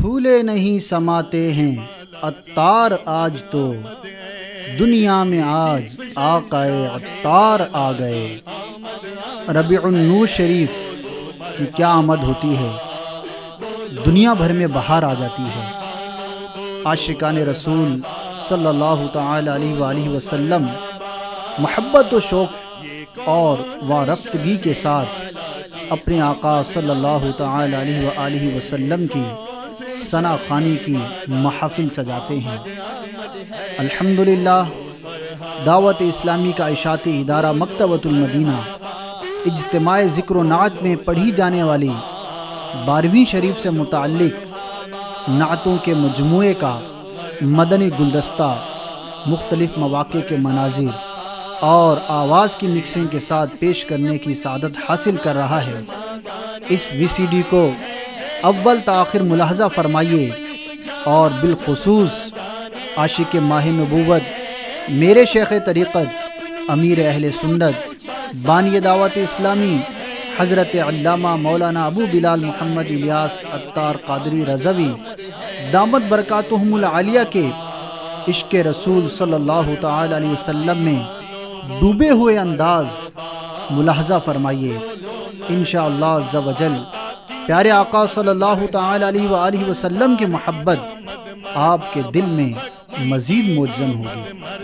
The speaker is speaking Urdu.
جھولے نہیں سماتے ہیں عطار آج تو، دنیا میں آج آقائے عطار آ گئے۔ ربیع النور شریف کی کیا آمد ہوتی ہے، دنیا بھر میں بہار آ جاتی ہے۔ عاشقان رسول صلی اللہ تعالی علیہ وآلہ وسلم محبت و شوق اور وارفتگی کے ساتھ اپنے آقا صلی اللہ تعالی علیہ وآلہ وسلم کی ثنا خوانی کی محافل سجاتے ہیں۔ الحمدللہ دعوت اسلامی کا اشاعتی ادارہ مکتبۃ المدینہ اجتماع ذکر و نعت میں پڑھی جانے والی 12ویں شریف سے متعلق نعتوں کے مجموعے کا مدنی گلدستہ مختلف مواقع کے مناظر اور آواز کی مکسنگ کے ساتھ پیش کرنے کی سعادت حاصل کر رہا ہے۔ اس وی سی ڈی کو اول تا آخر ملاحظہ فرمائیے اور بالخصوص عاشق ماہ نبوت میرے شیخ طریقت امیر اہل سنت بانی دعوت اسلامی حضرت علامہ مولانا ابو بلال محمد الیاس عطار قادری رضوی دامت برکاتہم العالیہ کے عشق رسول صلی اللہ تعالی علیہ وسلم میں ڈوبے ہوئے انداز ملاحظہ فرمائیے۔ انشاءاللہ عز و جل پیارے آقا صلی اللہ تعالی علیہ وآلہ وسلم کی محبت آپ کے دل میں مزید موجزن ہوگی۔